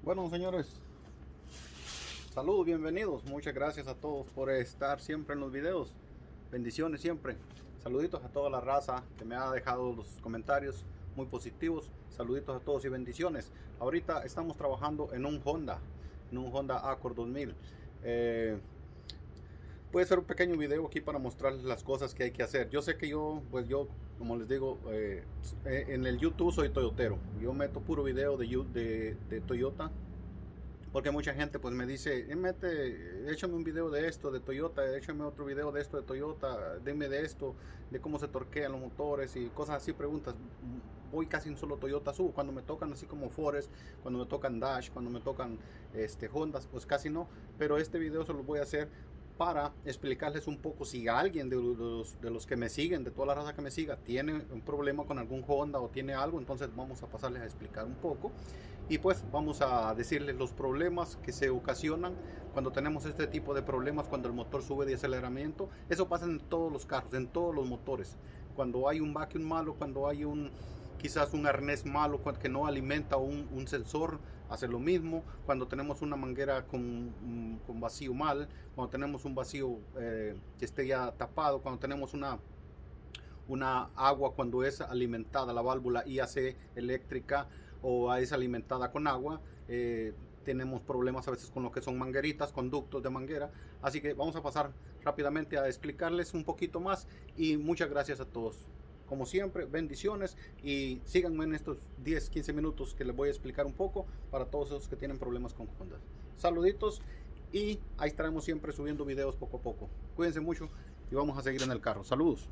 Bueno, señores, saludos, bienvenidos. Muchas gracias a todos por estar siempre en los videos. Bendiciones siempre. Saluditos a toda la raza que me ha dejado los comentarios muy positivos. Saluditos a todos y bendiciones. Ahorita estamos trabajando en un Honda Accord 2000. Puede ser un pequeño video aquí para mostrarles las cosas que hay que hacer. Yo sé que yo, como les digo, en el YouTube soy toyotero. Yo meto puro video de Toyota. Porque mucha gente pues me dice, échame un video de esto de Toyota, échame otro video de esto de Toyota, dime de esto, de cómo se torquean los motores y cosas así, preguntas. Voy casi un solo Toyota subo, cuando me tocan así como Forest, cuando me tocan Dash, cuando me tocan Hondas, pues casi no. Pero este video se lo voy a hacer para explicarles un poco si alguien de los que me siguen, de toda la raza que me siga, tiene un problema con algún Honda o tiene algo, entonces vamos a pasarles a explicar un poco y pues vamos a decirles los problemas que se ocasionan cuando tenemos este tipo de problemas, cuando el motor sube de aceleramiento. Eso pasa en todos los carros, en todos los motores. Cuando hay un vacuum malo, cuando hay quizás un arnés malo que no alimenta un sensor, hace lo mismo. Cuando tenemos una manguera con vacío mal, cuando tenemos un vacío que esté ya tapado, cuando tenemos una agua, cuando es alimentada la válvula IAC eléctrica o es alimentada con agua, tenemos problemas a veces con lo que son mangueritas, conductos de manguera. Así que vamos a pasar rápidamente a explicarles un poquito más y muchas gracias a todos. Como siempre, bendiciones y síganme en estos 10-15 minutos que les voy a explicar un poco para todos esos que tienen problemas con Honda. Saluditos y ahí estaremos siempre subiendo videos poco a poco. Cuídense mucho y vamos a seguir en el carro. Saludos.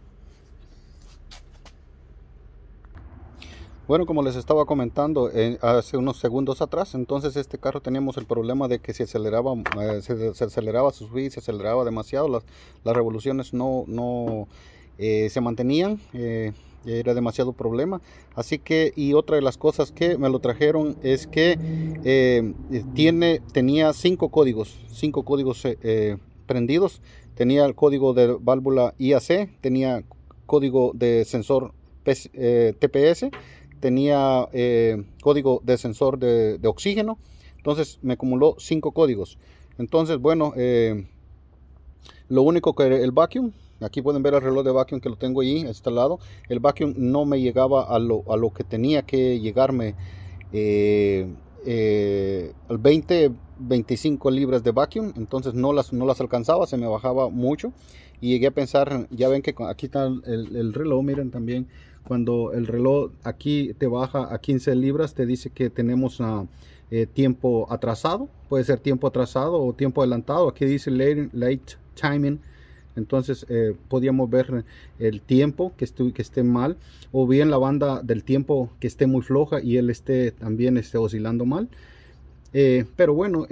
Bueno, como les estaba comentando hace unos segundos atrás, entonces este carro teníamos el problema de que se aceleraba, se aceleraba su subida, se aceleraba demasiado, las revoluciones no se mantenían, era demasiado problema. Así que, y otra de las cosas que me lo trajeron es que tenía cinco códigos prendidos. Tenía el código de válvula IAC, tenía código de sensor TPS, tenía código de sensor de oxígeno. Entonces me acumuló 5 códigos. Entonces, bueno, lo único que el vacuum, aquí pueden ver el reloj de vacuum que lo tengo ahí instalado. El vacuum no me llegaba a lo que tenía que llegarme, al 25 libras de vacuum. Entonces no las alcanzaba, se me bajaba mucho. Y llegué a pensar, ya ven que aquí está el reloj, miren también. Cuando el reloj aquí te baja a 15 libras, te dice que tenemos tiempo atrasado. Puede ser tiempo atrasado o tiempo adelantado. Aquí dice late timing. Entonces podíamos ver el tiempo que esté mal, o bien la banda del tiempo que esté muy floja y él también esté oscilando mal. Pero bueno,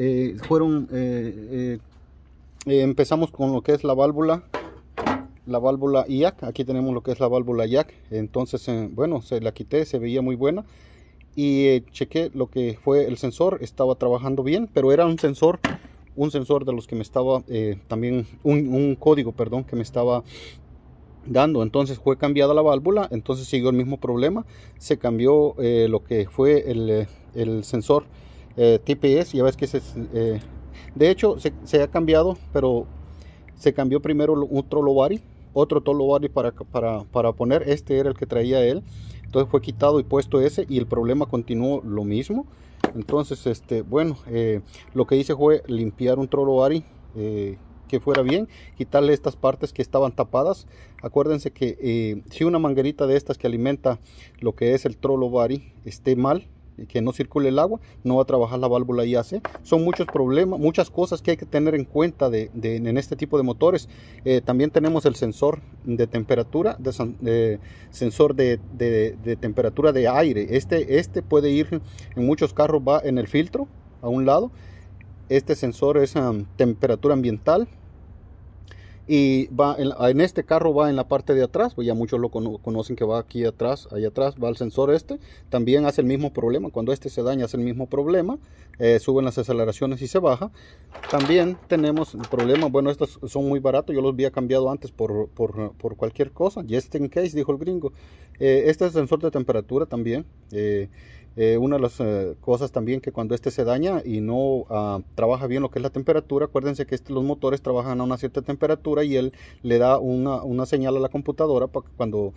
empezamos con lo que es la válvula IAC. Aquí tenemos lo que es la válvula IAC. Entonces, bueno, se la quité, se veía muy buena. Y chequé lo que fue el sensor, estaba trabajando bien, pero era un sensor de los que me estaba, también un código, perdón, que me estaba dando. Entonces fue cambiada la válvula, entonces siguió el mismo problema. Se cambió lo que fue el sensor TPS. Ya ves que de hecho se ha cambiado, pero se cambió primero otro tolobari para poner. Este era el que traía él, entonces fue quitado y puesto ese, y el problema continuó lo mismo. Entonces bueno, lo que hice fue limpiar un tolobari que fuera bien, quitarle estas partes que estaban tapadas. Acuérdense que si una manguerita de estas que alimenta lo que es el tolobari esté mal, que no circule el agua, no va a trabajar la válvula IAC. Son muchos problemas, muchas cosas que hay que tener en cuenta en este tipo de motores. También tenemos el sensor de temperatura, sensor de temperatura de aire. Este puede ir, en muchos carros va en el filtro a un lado. Este sensor es temperatura ambiental, y va en este carro va en la parte de atrás. Pues ya muchos lo conocen, que va aquí atrás, allá atrás va el sensor. También hace el mismo problema. Cuando se daña, hace el mismo problema, suben las aceleraciones y se baja. También tenemos el problema, bueno, estos son muy baratos, yo los había cambiado antes por cualquier cosa, just in case, dijo el gringo. Este es el sensor de temperatura también, Una de las cosas también que cuando este se daña y no trabaja bien lo que es la temperatura, acuérdense que los motores trabajan a una cierta temperatura y él le da una señal a la computadora para que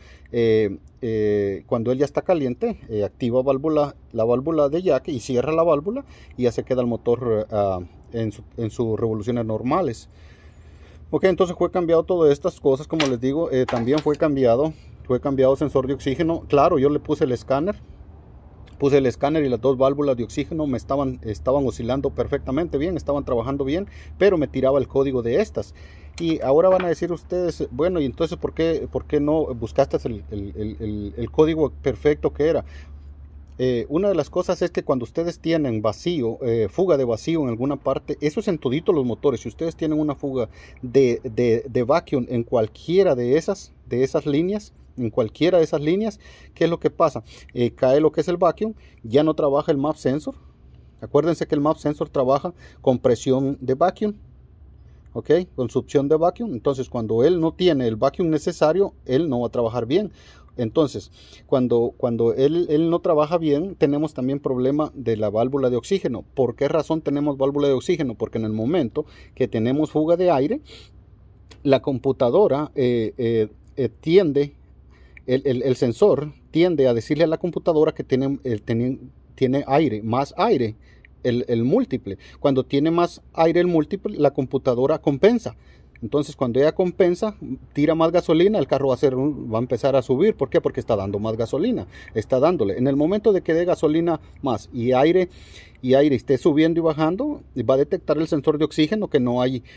cuando él ya está caliente, activa la válvula de jack y cierra la válvula y ya se queda el motor en sus revoluciones normales. Ok, entonces fue cambiado todas estas cosas, como les digo, también fue cambiado sensor de oxígeno. Claro, yo le puse el escáner y las dos válvulas de oxígeno me estaban oscilando perfectamente bien, estaban trabajando bien, pero me tiraba el código de estas. Y ahora van a decir ustedes, bueno, y entonces ¿por qué no buscaste el código perfecto que era? Una de las cosas es que cuando ustedes tienen vacío, fuga de vacío en alguna parte, eso es en todito los motores. Si ustedes tienen una fuga de vacuum en cualquiera de esas líneas, ¿qué es lo que pasa? Cae lo que es el vacuum, ya no trabaja el map sensor. Acuérdense que el map sensor trabaja con presión de vacuum, ¿ok? Con succión de vacuum. Entonces, cuando él no tiene el vacuum necesario, él no va a trabajar bien. Entonces, cuando él no trabaja bien, tenemos también problema de la válvula de oxígeno. ¿Por qué razón tenemos válvula de oxígeno? Porque en el momento que tenemos fuga de aire, la computadora tiende, el sensor tiende a decirle a la computadora que tiene aire, más aire, el múltiple. Cuando tiene más aire el múltiple, la computadora compensa. Entonces, cuando ella compensa, tira más gasolina, el carro va a empezar a subir. ¿Por qué? Porque está dando más gasolina. Está dándole. En el momento de que dé gasolina más y aire esté subiendo y bajando, va a detectar el sensor de oxígeno que no hay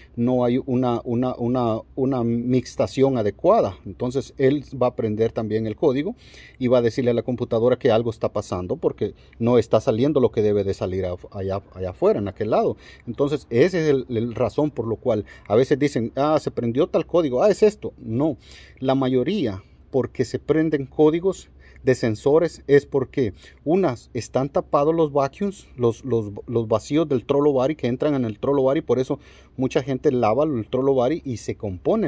una mixtación adecuada. Entonces, él va a aprender también el código y va a decirle a la computadora que algo está pasando porque no está saliendo lo que debe de salir allá afuera, en aquel lado. Entonces, ese es el razón por lo cual a veces dicen, se prendió tal código, es esto. No, la mayoría, porque se prenden códigos de sensores, es porque están tapados los vacuums, los vacíos del throttle body que entran en el throttle body. Por eso mucha gente lava el throttle body y se compone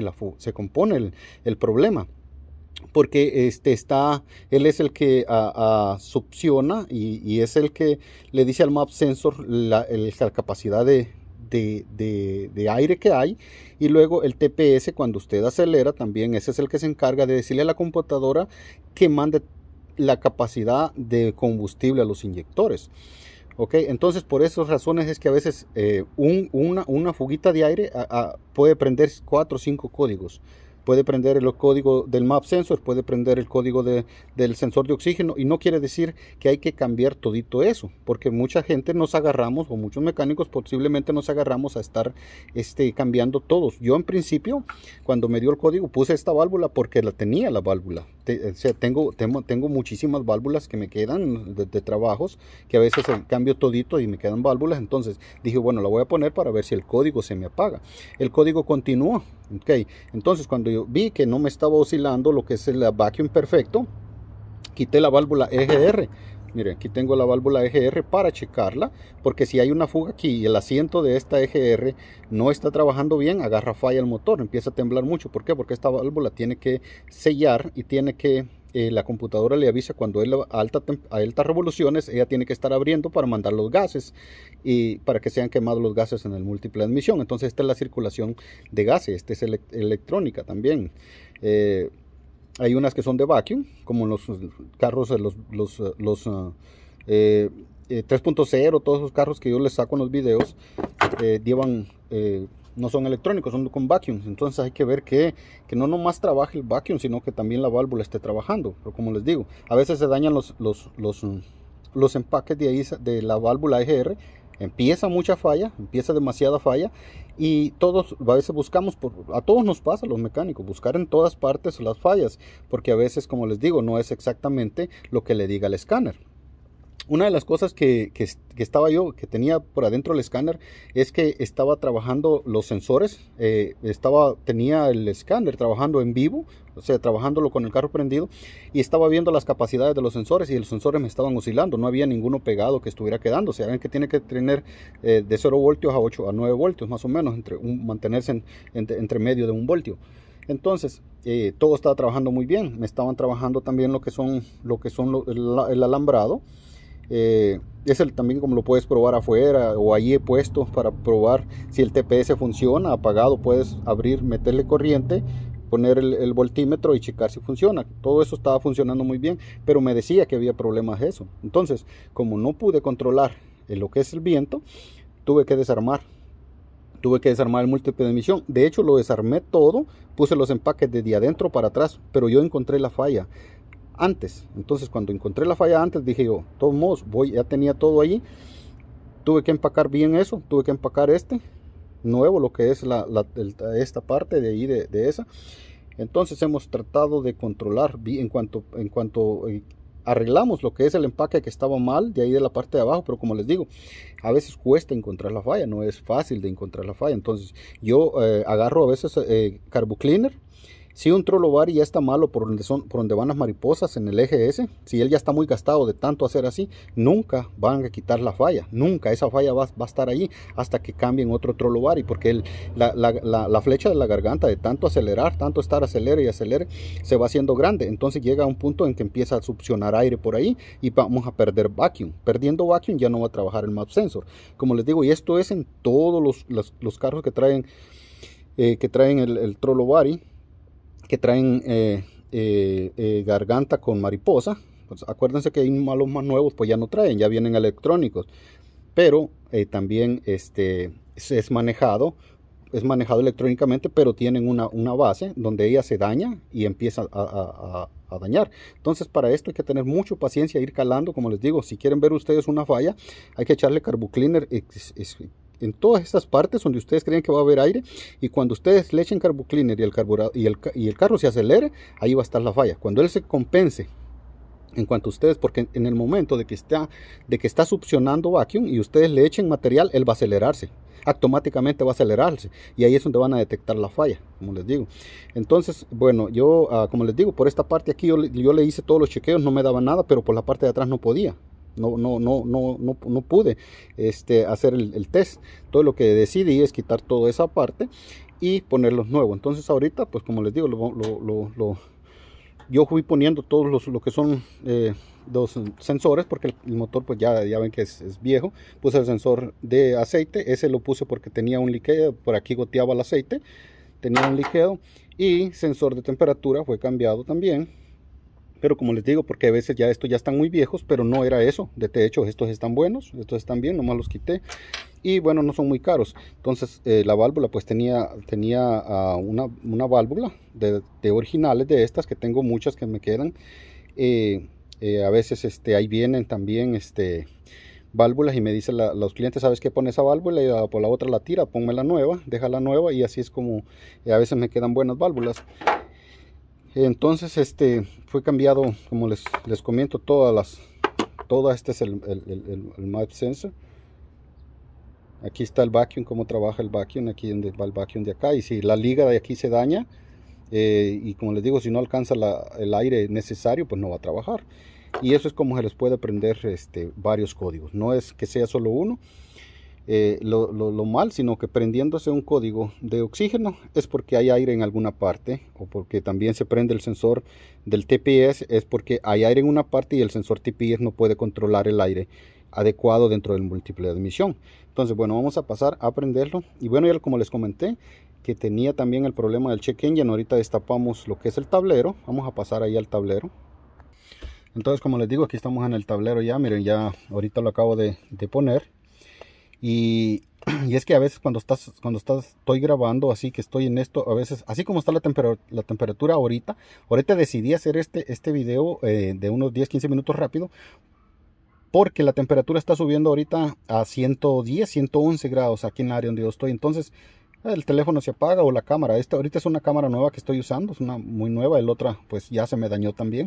el problema, porque él es el que succiona y es el que le dice al map sensor la capacidad de aire que hay. Y luego el TPS, cuando usted acelera, también ese es el que se encarga de decirle a la computadora que mande la capacidad de combustible a los inyectores. Ok, entonces por esas razones es que a veces una fuguita de aire puede prender 4 o 5 códigos. Puede prender el código del map sensor, puede prender el código del sensor de oxígeno, y no quiere decir que hay que cambiar todito eso, porque mucha gente nos agarramos, o muchos mecánicos posiblemente nos agarramos a estar cambiando todos. Yo en principio, cuando me dio el código, puse esta válvula porque la tenía la válvula. O sea, tengo muchísimas válvulas que me quedan de trabajos, que a veces cambio todito y me quedan válvulas. Entonces dije, bueno, la voy a poner para ver si el código se me apaga. El código continúa. Okay. Entonces, cuando yo vi que no me estaba oscilando lo que es el vacuum perfecto, quité la válvula EGR. Miren, aquí tengo la válvula EGR para checarla, porque si hay una fuga aquí y el asiento de esta EGR no está trabajando bien, agarra falla el motor, empieza a temblar mucho. ¿Por qué? Porque esta válvula tiene que sellar y tiene que la computadora le avisa cuando es a altas revoluciones, ella tiene que estar abriendo para mandar los gases y para que sean quemados los gases en el múltiple de admisión. Entonces esta es la circulación de gases, esta es electrónica también. Hay unas que son de vacuum, como los carros, los 3.0, todos esos carros que yo les saco en los videos, no son electrónicos, son con vacuum. Entonces hay que ver que no nomás trabaje el vacuum, sino que también la válvula esté trabajando. Pero como les digo, a veces se dañan los empaques de la válvula EGR. Empieza demasiada falla, y a veces buscamos, a todos nos pasa, los mecánicos, buscar en todas partes las fallas, porque a veces, como les digo, no es exactamente lo que le diga el escáner. Una de las cosas que tenía por adentro el escáner es que estaba trabajando los sensores, tenía el escáner trabajando en vivo, o sea, trabajándolo con el carro prendido, y estaba viendo las capacidades de los sensores, y los sensores me estaban oscilando, no había ninguno pegado que estuviera quedando. Saben que tiene que tener de 0 voltios a 9 voltios más o menos, mantenerse entre medio de 1 voltio. Entonces todo estaba trabajando muy bien. Me estaban trabajando también lo que son el alambrado. Es el también como lo puedes probar afuera, o ahí he puesto para probar si el TPS funciona apagado. Puedes abrir, meterle corriente, poner el voltímetro y checar si funciona. Todo eso estaba funcionando muy bien, pero me decía que había problemas de eso. Entonces, como no pude controlar lo que es el viento, tuve que desarmar el múltiple de emisión. De hecho, lo desarmé todo, puse los empaques desde adentro para atrás, pero yo encontré la falla antes. Entonces, cuando encontré la falla antes, dije yo, de todos modos, ya tenía todo allí. Tuve que empacar bien eso, tuve que empacar nuevo, lo que es esta parte de ahí de esa. Entonces hemos tratado de controlar en cuanto arreglamos lo que es el empaque que estaba mal de ahí de la parte de abajo, pero como les digo, a veces cuesta encontrar la falla, no es fácil de encontrar la falla. Entonces yo agarro a veces Carbu Cleaner. Si un trollovari ya está malo por donde van las mariposas en el eje S, si él ya está muy gastado de tanto hacer así, nunca van a quitar la falla, nunca esa falla va a estar allí hasta que cambien otro trollovari, porque la flecha de la garganta de tanto acelerar, tanto estar acelere y acelere, se va haciendo grande. Entonces llega a un punto en que empieza a succionar aire por ahí y vamos a perder vacuum. Perdiendo vacuum ya no va a trabajar el map sensor. Como les digo, y esto es en todos los carros que traen el trollovari, que traen garganta con mariposa. Pues acuérdense que hay los más nuevos pues ya no traen, ya vienen electrónicos, pero también es manejado electrónicamente, pero tienen una base donde ella se daña y empieza a dañar. Entonces para esto hay que tener mucha paciencia, ir calando. Como les digo, si quieren ver ustedes una falla, hay que echarle Carbu Cleaner en todas estas partes donde ustedes creen que va a haber aire, y cuando ustedes le echen Carbu Cleaner y el carro se acelere, ahí va a estar la falla. Cuando él se compense, en cuanto ustedes, porque en el momento de que está succionando vacuum y ustedes le echen material, él va a acelerarse, automáticamente va a acelerarse, y ahí es donde van a detectar la falla, como les digo. Entonces, bueno, yo como les digo, por esta parte aquí yo le hice todos los chequeos, no me daba nada, pero por la parte de atrás no podía. No pude hacer el test. Todo lo que decidí es quitar toda esa parte y ponerlos nuevos. Entonces ahorita, pues como les digo, yo fui poniendo todos lo que son los sensores, porque el motor pues ya ven que es viejo. Puse el sensor de aceite, ese lo puse porque tenía un liqueo, por aquí goteaba el aceite, tenía un liqueo, y sensor de temperatura fue cambiado también. Pero como les digo, porque a veces estos ya están muy viejos, pero no era eso. De hecho, estos están buenos, estos están bien, nomás los quité. Y bueno, no son muy caros. Entonces la válvula pues tenía una válvula de originales de estas, que tengo muchas que me quedan. A veces ahí vienen también válvulas y me dicen los clientes, ¿sabes qué? Pone esa válvula y por la otra la tira, ponme la nueva, deja la nueva, y así es como a veces me quedan buenas válvulas. Entonces fue cambiado, como les comento, este es el map sensor. Aquí está el vacuum, cómo trabaja el vacuum, aquí donde va el vacuum de acá, y si la liga de aquí se daña, y como les digo, si no alcanza el aire necesario, pues no va a trabajar. Y eso es como se les puede aprender varios códigos, no es que sea solo uno. Lo mal, sino que prendiéndose un código de oxígeno es porque hay aire en alguna parte, o porque también se prende el sensor del TPS, es porque hay aire en una parte y el sensor TPS no puede controlar el aire adecuado dentro del múltiple de admisión. Entonces bueno, vamos a pasar a prenderlo. Y bueno, ya como les comenté que tenía también el problema del check engine, ahorita destapamos lo que es el tablero. Vamos a pasar ahí al tablero. Entonces, como les digo, aquí estamos en el tablero ya. Miren, ya ahorita lo acabo de poner. Y es que a veces cuando estoy grabando así, que estoy en esto, a veces, así como está la temperatura ahorita decidí hacer este video de unos 10-15 minutos rápido, porque la temperatura está subiendo ahorita a 110, 111 grados aquí en el área donde yo estoy. Entonces el teléfono se apaga, o la cámara. Ahorita es una cámara nueva que estoy usando, es una muy nueva, el otra pues ya se me dañó también.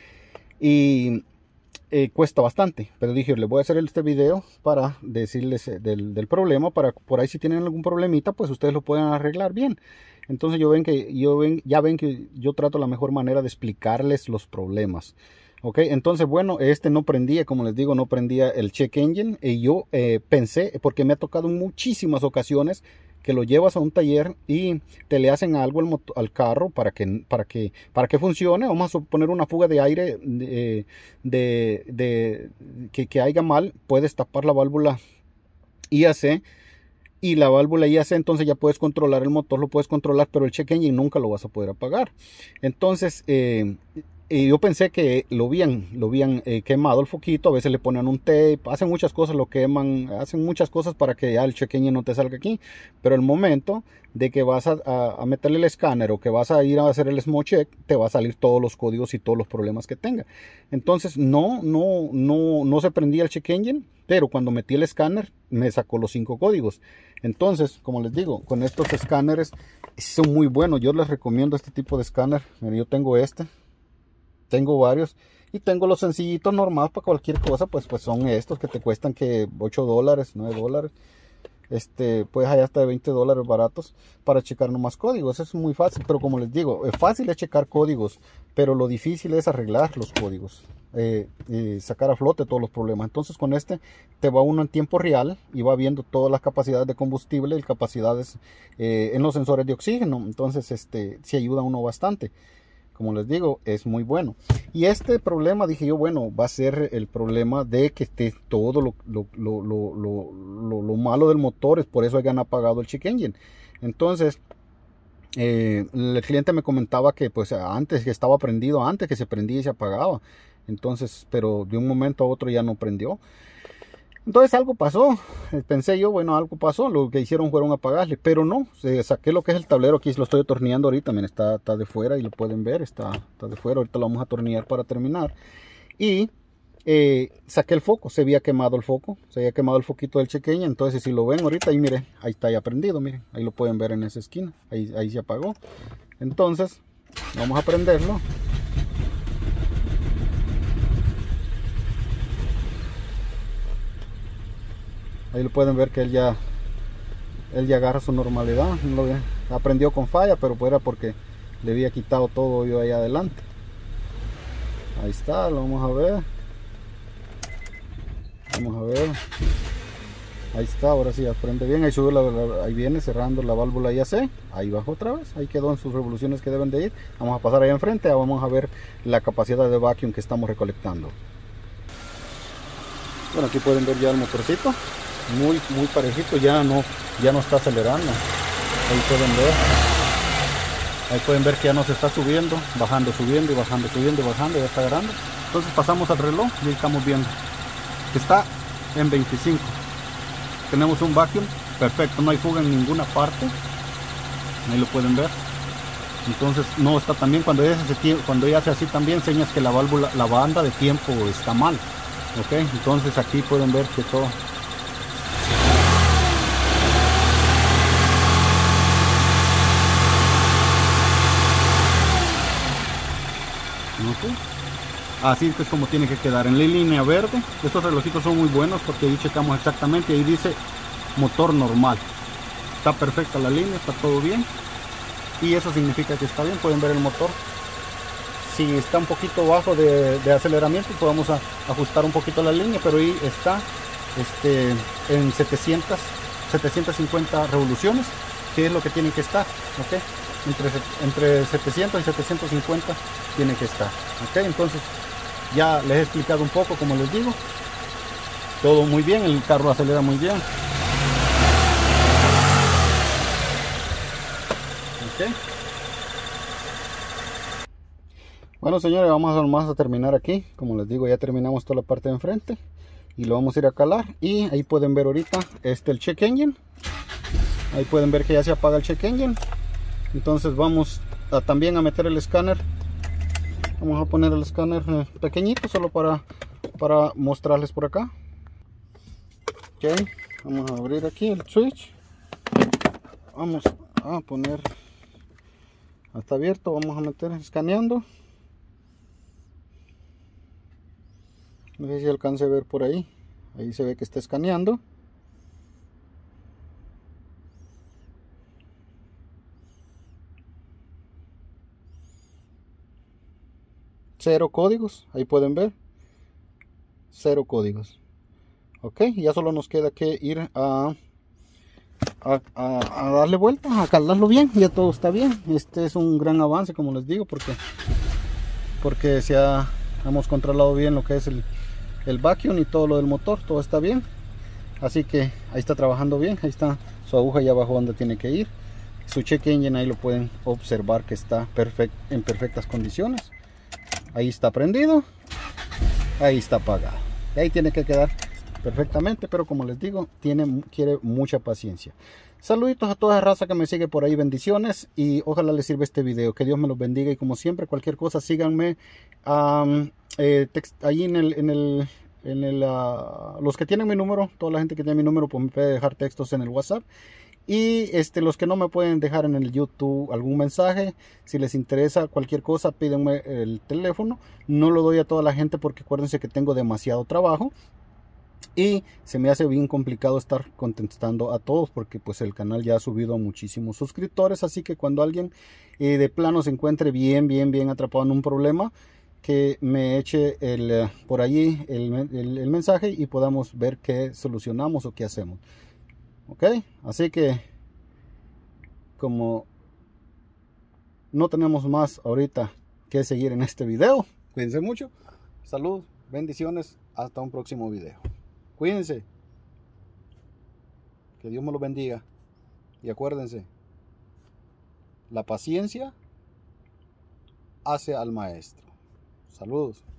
Y cuesta bastante, pero dije, le voy a hacer este video para decirles del problema, para por ahí si tienen algún problemita, pues ustedes lo pueden arreglar bien. Entonces ya ven que yo trato la mejor manera de explicarles los problemas. Ok, entonces bueno, no prendía, como les digo, no prendía el check engine, y yo pensé, porque me ha tocado en muchísimas ocasiones que lo llevas a un taller y te le hacen algo al carro para que funcione. Vamos a suponer una fuga de aire que haya mal, puedes tapar la válvula IAC. Y la válvula IAC, entonces ya puedes controlar el motor, lo puedes controlar, pero el check engine nunca lo vas a poder apagar. Entonces, yo pensé que lo habían quemado el foquito. A veces le ponen un tape, hacen muchas cosas, lo queman, hacen muchas cosas para que ya el check engine no te salga aquí. Pero el momento de que vas a meterle el escáner o que vas a ir a hacer el small check, te va a salir todos los códigos y todos los problemas que tenga. Entonces no se prendía el check engine, pero cuando metí el escáner me sacó los 5 códigos. Entonces, como les digo, con estos escáneres son muy buenos. Yo les recomiendo este tipo de escáner. Mira, yo tengo tengo varios y tengo los sencillitos normales para cualquier cosa. Pues son estos que te cuestan que $8, $9. Pues hay hasta de $20 baratos para checar nomás códigos. Es muy fácil, pero como les digo, es fácil de checar códigos, pero lo difícil es arreglar los códigos, sacar a flote todos los problemas. Entonces con te va uno en tiempo real y va viendo todas las capacidades de combustible y capacidades en los sensores de oxígeno. Entonces sí ayuda a uno bastante. Como les digo, es muy bueno. Y este problema, dije yo, bueno, va a ser el problema de que esté todo lo malo del motor. Es por eso hayan apagado el check engine. Entonces, el cliente me comentaba que pues antes que estaba prendido, antes que se prendía y se apagaba. Entonces, pero de un momento a otro ya no prendió. Entonces algo pasó, pensé yo, bueno, algo pasó, lo que hicieron fueron apagarle, pero no, saqué lo que es el tablero, aquí lo estoy atornillando ahorita, miren, está de fuera y lo pueden ver, está de fuera, ahorita lo vamos a atornillar para terminar. Y saqué el foco, se había quemado el foco, se había quemado el foquito del check engine. Entonces si lo ven ahorita, ahí miren, ahí está ya prendido, miren, ahí lo pueden ver en esa esquina, ahí se apagó. Entonces, vamos a prenderlo. Ahí lo pueden ver que él ya agarra su normalidad. Aprendió con falla, pero era porque le había quitado todo yo ahí adelante. Ahí está, lo vamos a ver. Ahí está, ahora sí aprende bien. Ahí sube ahí viene cerrando la válvula IAC. Ahí bajó otra vez. Ahí quedó en sus revoluciones que deben de ir. Vamos a pasar ahí enfrente. Vamos a ver la capacidad de vacuum que estamos recolectando. Bueno, aquí pueden ver ya el motorcito. Muy parejito, ya no está acelerando. Ahí pueden ver que ya no se está subiendo, bajando, subiendo y bajando, subiendo y bajando, ya está agarrando. Entonces pasamos al reloj y ahí estamos viendo que está en 25. Tenemos un vacuum perfecto, no hay fuga en ninguna parte. Ahí lo pueden ver. Entonces no está también, cuando ella hace así también señas que la válvula, la banda de tiempo está mal. Ok, entonces aquí pueden ver que todo. Así es como tiene que quedar en la línea verde. Estos relojitos son muy buenos porque ahí checamos exactamente, ahí dice motor normal. Está perfecta la línea, está todo bien y eso significa que está bien. Pueden ver el motor, si está un poquito bajo de aceleramiento podemos ajustar un poquito la línea, pero ahí está en 750 revoluciones, que es lo que tiene que estar. ¿Okay? Entre 700 y 750 tiene que estar. ¿Okay? Entonces ya les he explicado un poco, como les digo, todo muy bien, el carro acelera muy bien. ¿Okay? Bueno, señores, vamos a terminar aquí. Como les digo, ya terminamos toda la parte de enfrente y lo vamos a ir a calar. Y ahí pueden ver ahorita el check engine. Ahí pueden ver que ya se apaga el check engine. Entonces vamos también a meter el escáner. Vamos a poner el escáner pequeñito, solo para mostrarles por acá. Ok, vamos a abrir aquí el switch. Vamos a poner, está abierto, vamos a meter escaneando. No sé si alcance a ver por ahí. Ahí se ve que está escaneando. Cero códigos, ahí pueden ver. Cero códigos. Ok, ya solo nos queda que ir a a darle vuelta, a calarlo bien. Ya todo está bien. Este es un gran avance, como les digo, porque hemos controlado bien lo que es el vacuum y todo lo del motor. Todo está bien. Así que ahí está trabajando bien. Ahí está su aguja ya abajo donde tiene que ir. Su check engine ahí lo pueden observar que está en perfectas condiciones. Ahí está prendido, ahí está apagado. Ahí tiene que quedar perfectamente, pero como les digo, quiere mucha paciencia. Saluditos a toda la raza que me sigue por ahí, bendiciones, y ojalá les sirva este video. Que Dios me los bendiga, y como siempre, cualquier cosa síganme ahí los que tienen mi número. Toda la gente que tiene mi número pues me puede dejar textos en el WhatsApp. Y los que no me pueden dejar en el YouTube algún mensaje, si les interesa cualquier cosa, pídenme el teléfono. No lo doy a toda la gente porque acuérdense que tengo demasiado trabajo y se me hace bien complicado estar contestando a todos, porque pues el canal ya ha subido a muchísimos suscriptores. Así que cuando alguien de plano se encuentre bien atrapado en un problema, que me eche por allí el mensaje y podamos ver qué solucionamos o qué hacemos. Ok, así que como no tenemos más ahorita que seguir en este video, cuídense mucho, salud, bendiciones, hasta un próximo video. Cuídense, que Dios me los bendiga, y acuérdense, la paciencia hace al maestro. Saludos.